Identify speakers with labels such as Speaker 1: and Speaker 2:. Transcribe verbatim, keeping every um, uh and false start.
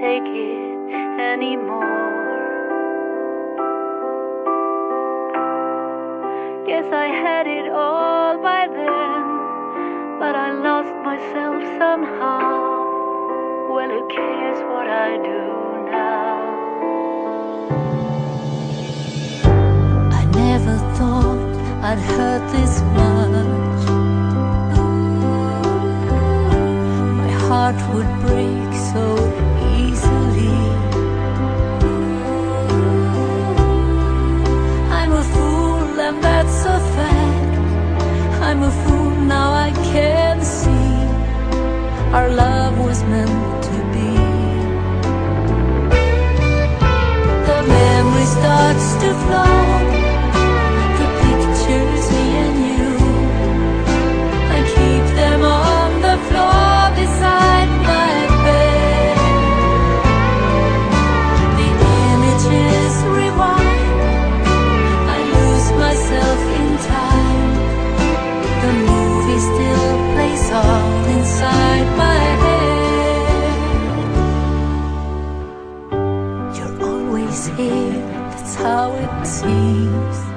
Speaker 1: take it anymore. Guess I had it all by then, but I lost myself somehow. Well, who cares what I do now? I never thought I'd hurt this much. My heart would break so easily. I'm a fool, and that's a fact. I'm a fool, now I can see our love was meant to be. The memory starts to flow, the pictures, me and you. I keep them on the floor beside my bed. The images rewind, I lose myself in time. The movie still plays on inside my head. You're always here, that's how it seems.